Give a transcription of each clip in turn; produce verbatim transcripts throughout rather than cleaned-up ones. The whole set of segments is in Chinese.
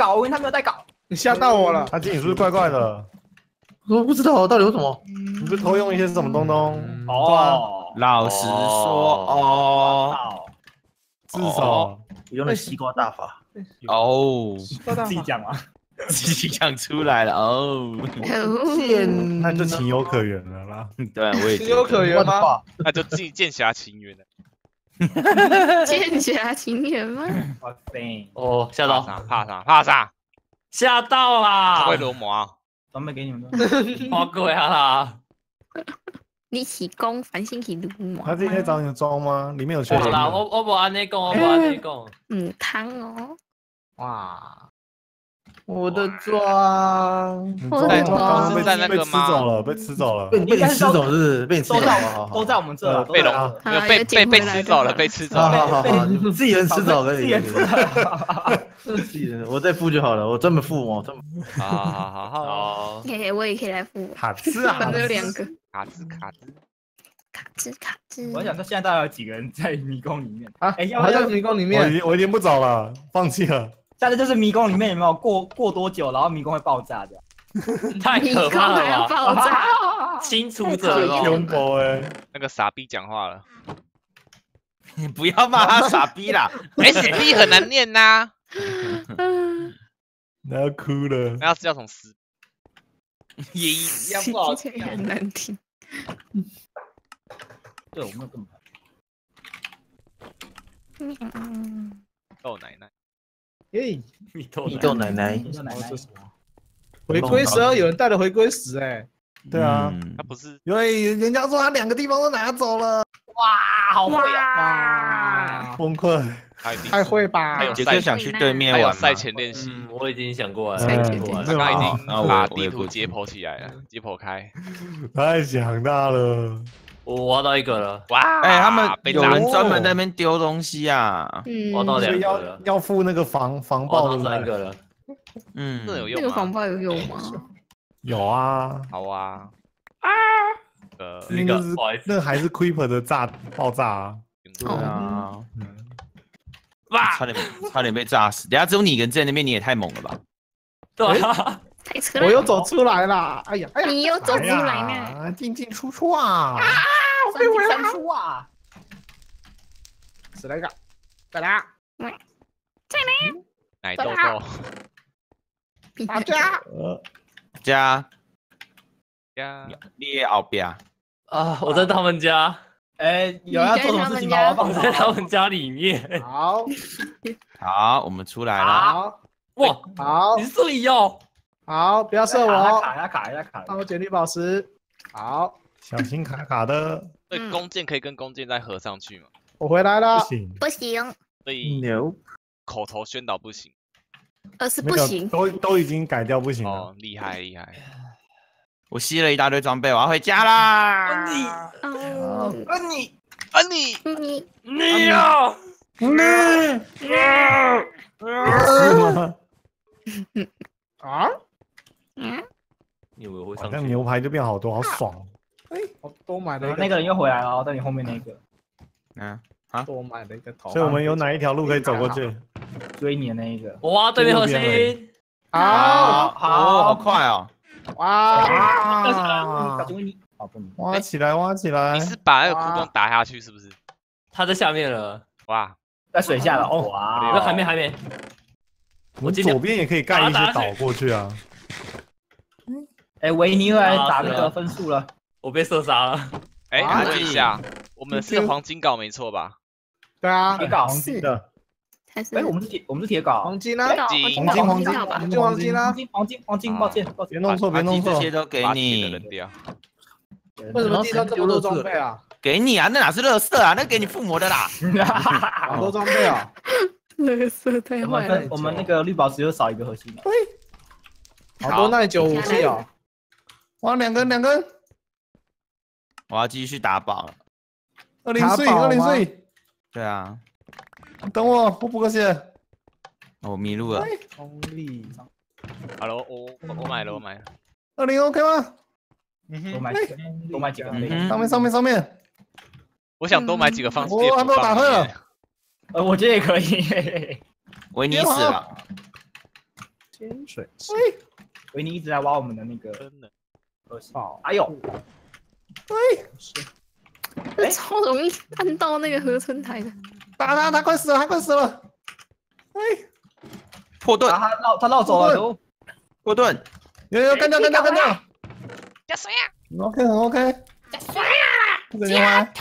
稿，我以为他没有带稿。 你吓到我了。 他今天是不是怪怪的？ 我不知道到底有什么。 你不是偷用一些什么东东？ 哦， 老实说，哦， 至少用了西瓜大法。 哦， 自己讲嘛。 自己讲出来了哦。 剑， 那就情有可原了啦。 对，我也情有可原吗？ 那就剑剑侠情缘了。 剑侠情缘吗？ 哇塞！ 哦，吓到， 怕啥？怕啥？怕啥？ 吓到啦！ 会罗魔啊！ 装备给你们。 好鬼啊啦！ 你起攻，繁星起卢魔。 他今天找你的装吗？里面有缺点。 好啦，我我不按你讲，我不按你讲。 嗯，汤哦。 哇，我的装， 在我的装刚刚被在那被吃个吗走了，被吃走了。 被被你吃走是不是？被你吃走都在了， 都在我们这， 被龙没有被被被吃走了，被吃走好好了。 好好，自己人吃走可以。 自己人吃自己人，我再付就好了，我专门付哦，专门。 好好好好。 哦， 嘿，我也可以来付。 卡兹啊， 反正有两个。 卡兹卡兹。 卡兹卡兹。 我想说，现在大概有几个人在迷宫里面啊？ 哎，要还在迷宫里我已面。 经我已经不找了，放弃了。 下次就是迷宫里面有没有过过多久，然后迷宫会爆炸这样？ 太可怕还要了吧！ 爆炸。 清除者哦， 恐怖哎！ 那个傻逼讲话了。 你不要骂他傻逼啦。 S B 很难念呐。 那要哭了。 那要叫什么死？ 也一样不好听。 很难听。 对，我没有更嗯。 豆奶奶。 耶， 蜜豆蜜豆奶奶， 叫奶奶。 回归十二有人带了回归十哎。 对啊， 他不是因为人家说他两个地方都拿走了， 哇，好会啊！ 哇， 崩溃。 太会吧？ 还有杰克想去对面玩吗？ 还有赛前练习。 嗯，我已经想过了， 赛前过了。 刚刚已经啊我把地我也过去图解剖起来了，解剖开。 太强大了。 我挖到一个了， 哇！ 哎，他们被炸有人专门在那边丢东西啊。 嗯。 挖到所以要两个了， 要付那个防防挖到爆的三个了。 嗯， 这有用吗？ 那个防爆有用吗？ 有啊。 好啊。 啊！ 呃， 那个那个是不好意思， 那还是 Creeper 的炸爆炸啊。 对啊， 哇， 差点差点被炸死。等下只有你一个人在那边，你也太猛了吧？ 对啊， 太扯了。 我又走出来了，哎呀，哎呀， 你又走出来呢。 呢，进进出出啊！ 我被围三出啊！ 死了一个，再来， 再来。 奶豆豆。 大家呃， 加呀， 列后边。 啊，我在他们家， 哎，有人要做什么事情吗？ 我在他们家里面。 好， 好，我们出来了。 好， 哇， 好你，是这里哦。 好，不要射我， 卡卡呀卡呀卡！ 让我捡绿宝石。好， 小心卡卡的， 所以弓箭可以跟弓箭再合上去嘛？ 我回来不了。 行， 不行， 所以牛， 口头宣导不行。 而是没有不行。 都都已经改掉不行了。 哦，厉害厉害。 我吸了一大堆装备，我要回家啦。 你哦。 啊你啊你你你呀， 是吗？ 啊， 嗯。 你以为我会好上去？ 像牛排就变好多，好爽。 我多买了一个， 那个人又回来了，在你后面那个嗯， 多买了一个头。 所以我们有哪一条路可以走过去？ 追你的那一个。 我挖对面核右边心。 好， 好，好快哦。 哇， 小金维尼，好不能。 挖起来，挖起来你！是把那个窟窿打下去是不是？ 他在下面了， 哇， 在水下了， 哦哇！ 那还没还没。 我们左边也可以盖一些岛过去啊。 哎，维尼又来打那个分数了。 我被射杀了。 哎， 啊问一下，我们是黄金镐没错吧？ 对啊， 铁镐。 黄金的， 还是哎，我们是铁，我们是铁镐。 黄金啊， 金黄金，黄金， 好吧黄金，黄金啊黄金，黄金，黄金，抱歉，抱歉。 别弄错，别弄错这些。都给把铁的你扔，掉。 为什么地上这么多装备啊？ 给你啊，那哪是垃圾啊？那给你附魔的啦。 好多装备啊！ 乐色太我坏了们。我们那个绿宝石又少一个核心了。 好多耐久武器哦。 哇，两根，两根， 我要继续打宝了。 二零岁，二零岁。 对啊， 等我，我补个血。 我迷路了。 功力， 好了，我我我买了，我买了。 二零 OK 吗？ 多买几个，多买几个。 嗯上面，上面，上面。 我想多买几个放我还没有打退了。 呃，我觉得也可以。 维尼死了。 天水维尼一直在挖我们的那个真的。 核心。 宝， 哎呦， 这超容易按到那个合成台的。 打他，他快死了，他快死了！哎， 破盾， 他绕他绕走了都。 破盾， 有有干掉干掉干掉！ 加水啊！ 很 OK 很 OK。加水啊！这个连环。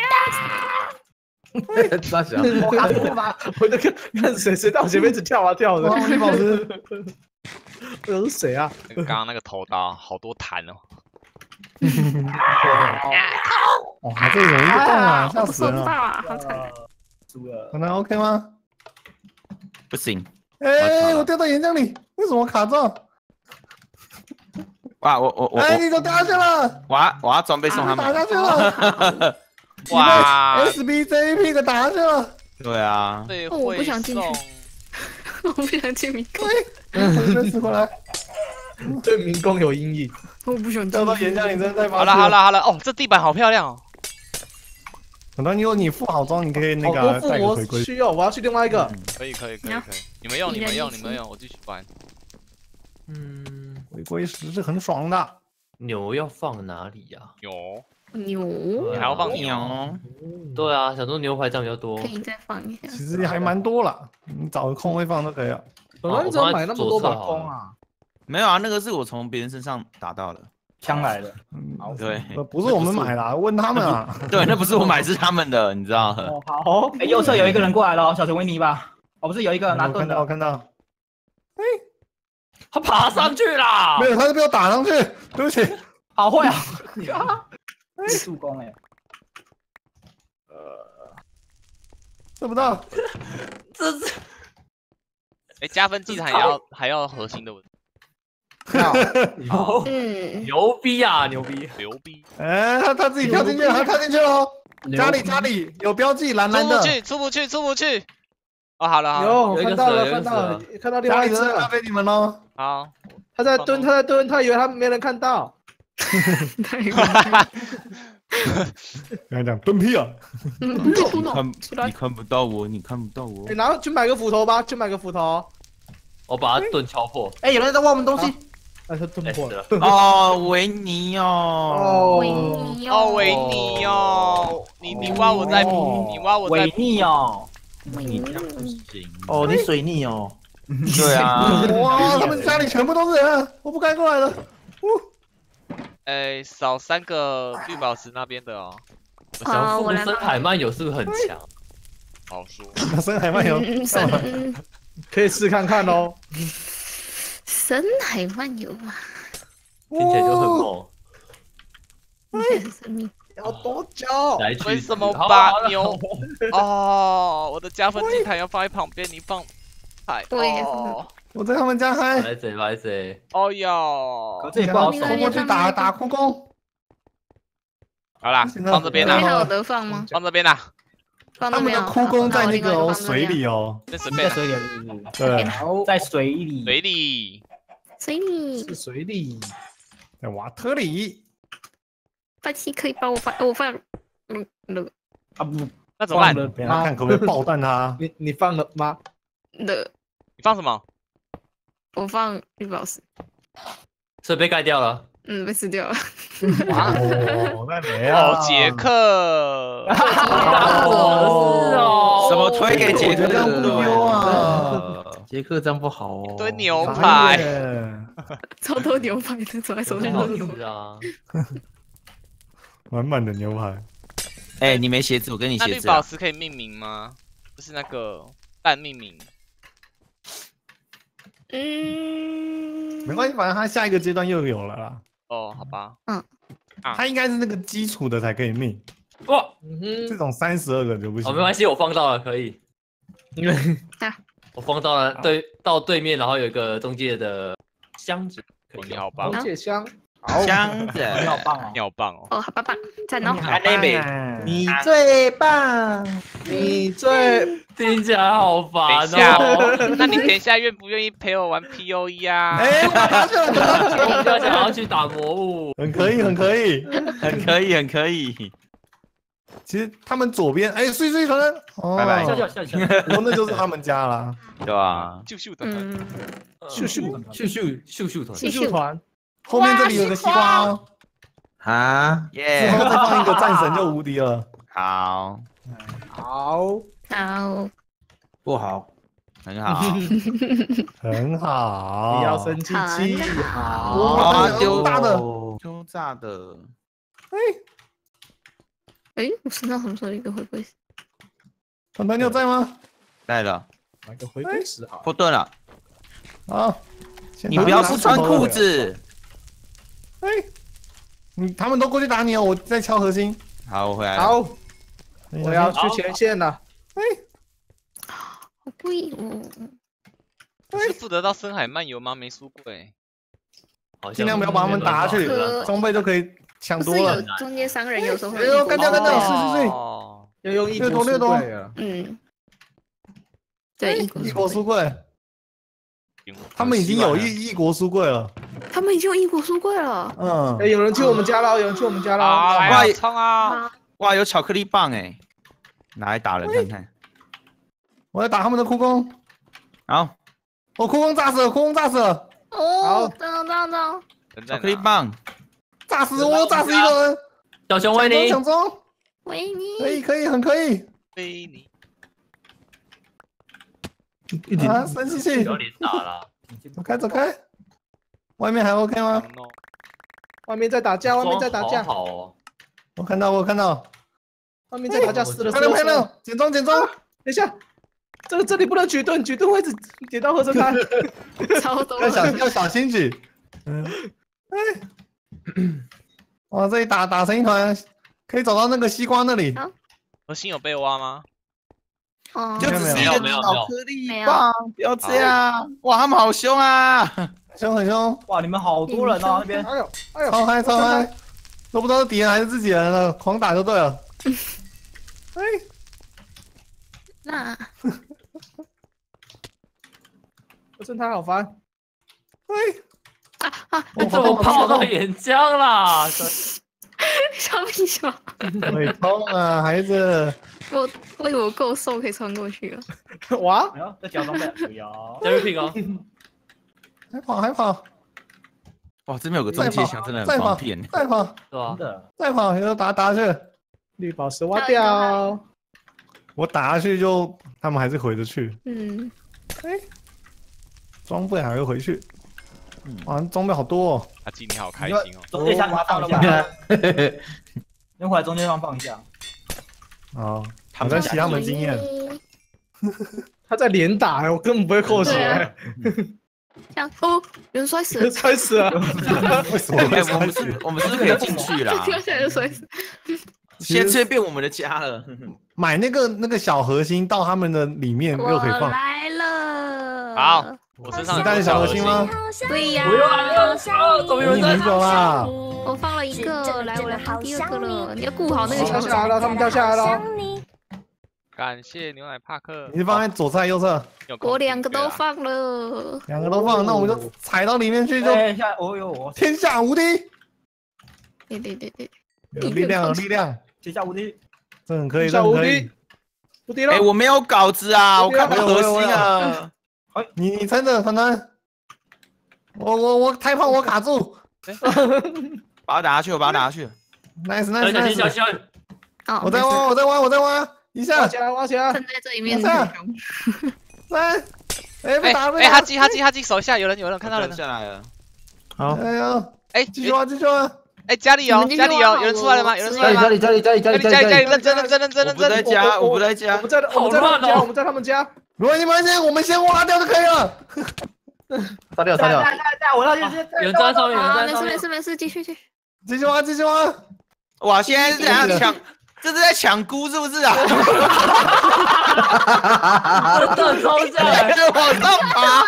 大小， 我卡住吧。 我就看看谁谁在我前面一直跳啊跳的， 哇，绿宝石， 这是谁啊？ 那个刚刚那个头刀好多弹哦。 哇，这有一个洞啊，吓我死人了！ 收不到啊，好惨。 输了。 可能 OK 吗？ 不行， 哎，我掉到岩浆里，为什么卡住？ 哇，我我我哎， 我你给我掉下去了！ 我要我要装备送他们。 打下去了！ 哇， S B J P 给打下去了！ 对啊， 最哦我不会想进去送。 我不想进迷宫， 对，死过来， 对民工有阴影。 我不想掉到进去。 岩浆里真的太好了好了好了，哦，这地板好漂亮哦。 可能如果你附好装，你可以那好多个附魔带个回归。 需要，我要去另外一个。 可以可以可以你要可以，你们用你你的们用意思你们用，我继续玩。 嗯， 回归时是很爽的。 牛要放哪里呀？ 有， 牛你还要放牛， 牛？ 对啊，想说牛排这样比较多可。以再放一下。 其实还蛮多了，你找个空位放都可以了。 本来你怎么买那么多把弓啊？ 没有啊，那个是我从别人身上打到的。 枪来了。 嗯， 对呃不是我们买的啊，问他们啊。 对，那不是我买，是他们的，你知道？ 哦，好。哎，右侧有一个人过来了哦，小熊维尼吧？哦，不是有一个拿盾我看到，我的。 看到， 他爬上去啦没！有，他是被我打上去，对不起。 好会啊！助攻哎。 做不到。 这是哎，加分机台还要还要核心的好嗯， 牛逼啊，牛逼！ 牛逼， 哎，他他自己跳进去了，他跳进去了哦。家里家里有标记，蓝蓝的。 出不去出不去出不去。哦，好了好了， 有有一个看到了蛇有一个看到了蛇看到另家外一只了。 里的咖啡你们喽。 好， 他在蹲，他在蹲，他以为他没人看到。 太夸张。 跟他讲蹲屁啊！ 嗯， 你出脑看出来你。看不到我，你看不到我你。然后去买个斧头吧，去买个斧头。 我把他盾敲破。 哎，有人在挖我们东西。 哎，他蹲哎， 破了。 死了。 哦，维尼哦， 维哦， 尼哦维尼哦，你你挖我在哦你挖我在维尼哦。 维尼你这样不行。 哦，你水逆哦。 对啊， 哇，他们家里全部都是人啊，我不该过来的。 哎少三个绿宝石那边的哦， 我想附身海漫游是不是很强？ 好说。 那深海漫游， 嗯，深嗯可以试看看哦。 深海漫游嘛， 听起来就很猛。 听起来很神秘。 要多久？ 来去为什么死好把好了牛？哦，我的加分机台要放在旁边，你放台对哦。 我在他们家嗨。 来谁来谁？ 哦哟， 这也不好守。 冲过去打打哭工。 好啦， 行了放这边啦， 那边还有得放吗？ 放这边啦， 他们放那边哦。 的哭工在那个哦好水。里哦。 那随便啦， 在水里是不是？ 对， 好， 在水里。 水里。 水里是，水里。 在瓦特里。 八七可以帮我放，我放，嗯了啊不， 那怎么办？ 放了给他看可不可以爆弹他。 你你放了吗？ 了， 你放什么？ 我放绿宝石。 所以被盖掉了。 嗯，被吃掉了。 哦，那没啊。 哦，杰克。 哦什么推给杰克我觉得这样不丢啊。 杰克这样不好哦。 堆牛傻排。 眼超多牛排的，走来走去都牛排。 是啊。 满满的牛排。 哎，你没鞋子，我跟你那绿鞋子啊。 宝石可以命名吗？就是那个蛋命名。 嗯， 没关系，反正他下一个阶段又有了啦。 哦，好吧。 他应该是那个基础的才可以命， 哇， 嗯哼， 这种三十二个就不行。 哦，没关系，我放到了，可以。我放到了对到对面，然后有一个中介的箱子，可以用。 哦你好棒红，姐香。好， 箱子， 你好棒哦你！好棒哦。 哦，好棒棒，赞哦！ 还那边你最棒，你最听起来好等烦一下哦。 哦，那你等一下愿不愿意陪我玩 P O E 啊？ 哎，我拿去了， 我比较想要去打魔物。 很可以，很可以。 很可以，很可以。 其实他们左边，哎，碎碎传人，哦， 拜拜笑笑笑笑， 我那就是他们家啦。 对吧？ 咻咻的， 嗯， 咻咻秀秀秀秀团， 咻咻团， 后面这里有个西瓜哦， 啊， 之耶后，再放一个战神就无敌了。 好， 好， 好， 不好， 很好。 很好， 不要生气气，好， 哇， 丢丢大的， 丢炸的， 哎，我身上什么时候有一个回归？ 团团你有在吗？ 带了， 来个回归石好， 破盾了， 好， 你不要不穿裤。子。 哎，你他们都过去打你哦，我在敲核心。 好，我回来了。 好，我要去前线了。 好贵哦。 我是负责到深海漫游吗？没输过哎。 好像尽量不要把他们打下去呃， 装备就可以抢不是有多了。 中间三个人，有时候会哎呦干掉干掉是是是哦， 要用一国书柜了。 嗯，对，异国异国书书柜，他们已经有异异国书柜了。 他们已经有异国书柜了。 嗯哎，，有人去我们家了，有人去我们家了。 啊，来快啊，冲啊！ 哇，有巧克力棒哎，拿来打人看看。 我要打他们的库工， 好， 我库工炸死了，库工炸死了， 哦，当当当， 人在哪巧克力棒， 炸死我，炸死一个人， 小熊维尼， 抢中， 维尼， 可以可以很可以菲尼， 一点啊，生气气有，点打了， 走开走开，外面还 OK 吗？ 外面在打架，外面在打架， 好哦， 我看到我看到， 外面在打架，死了漂死了死了。 亮漂亮，减装减装， 等一下，这个这里不能举盾，举盾会一直点到合成胎。 超多要小人。 要小心举。嗯，哎，哇，这里打打成一团，可以走到那个西瓜那里。 核心有被挖吗？ 哦， 就只是一个没有没有巧克力棒，不要这样。哇，他们好凶啊！ 凶很凶， 哇，你们好多人哦那边。 哎呦哎呦， 超嗨超嗨，都不知道是敌人还是自己人了，狂打就对了。哎， 那合成胎好烦。 哎， 啊啊， 我怎么泡到岩浆啦？ 笑屁笑！ 腿痛啊，孩子。 我我以为我够瘦可以穿过去了。 哇， 哎呦，这脚装备不要。 加入 pick 哦， 还跑还跑哇，这边有个中介枪，真的再跑很方便。 再跑是吧真？的， 再跑，有打打下去， 绿宝石挖掉。 我打下去就他们还是回得去， 嗯， 装备还会回去。哇，装备好多哦。 阿基你好开心哦。 中间箱把它放一下，先回来中间放放一下。 哦，我在洗他们经验。 他在连打哎，我根本不会扣血对啊欸， 这样哦，有人摔死了， 摔死了。 为什么哎， 会我们是，我们是不是可以进去啦？ 掉下来就摔死。 现在这变我们的家了。 买那个那个小核心到他们的里面我又可以放？ 来了。 好，我身上有子弹小核心吗？ 对呀。 不用啊，怎么有人在你很久啦。 我放了一个，来，我来放第二个了。你要顾好那个掉小下来了，他们掉下来了。 感谢牛奶帕克。 你是放在左侧还是右侧？ 有空我两个对啊都放了。 两个都放，那我们就踩到里面去，就哎，下我有我天下无敌。 对对对对， 有力量，有力量， 天下无敌。 这很可以， 天下无敌这很可以。 哎， 无敌了。 我没有稿子啊，我看不到核心啊。 你你撑着，团团。我我我太胖，我卡住。 把它打下去，我把它打下去。 nice 小 nice 心小 nice。 心！ 哦， 我在挖，我在挖，我在挖，一下挖，起来，挖起来。 站在这里面。 三，三，哎，被哎打，被哎， 打哈基哈基哈基，手下有人有人看到人了。 下来了。 好， 哎呦， 哎， 继续挖，继续挖。 哎，家里有你们继续家里有挖有人出来了吗？有人出家来了吗？ 里家里家里家里家里家里家里家里里， 认真认真认真我不在认真。 家， 我我不在家我。们在我们在他们家，我们在他们家。 没关系，没关系，我们先挖掉就可以了。 杀掉杀掉， 在在在，我那就是有人站在上面，有人啊，没事站在上面。 没事没事，继续继续。 继续挖，继续挖。 哇，现在是怎样抢？这是在抢菇是不是啊？ 这超像欸， 开始往上爬。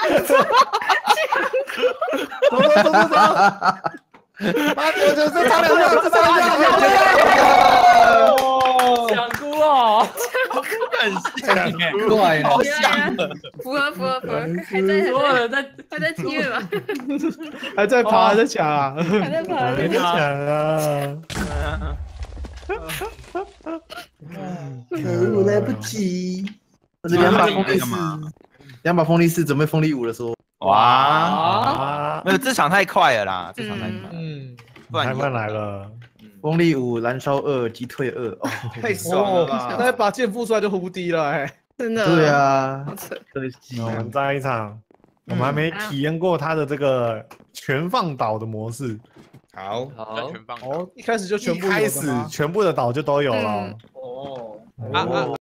走走走走走。八九九，这差两下，这差两下。 抢菇哦！ 怪了， 符合符合符合，还在所有人在还在踢了吧？ 还在爬，还在抢啊！ 还在爬。 别抢啊！ 我来不及。我这两把风力四，两把风力四准备风力五的时候， 哇， 啊， 没有这场太快了啦，这场太快， 嗯， 不然太慢来了。 风力五燃烧二击退二，哦， 太爽了吧！ 那把剑付出来就胡低了，哎， 真的。 对啊， 好扯。 可惜我们再一场，我们还没体验过他的这个全放倒的模式。 好， 好， 全放。 哦，一开始就全部有一开始的吗全部的岛就都有了。 嗯哦， 啊啊